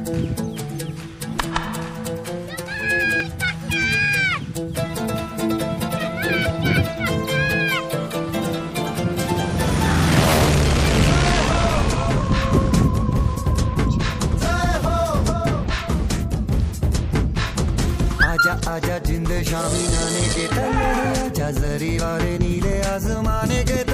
आजा आजा जिंद शामी नाने के तले, आजा जरी वाले नीले आसमाने के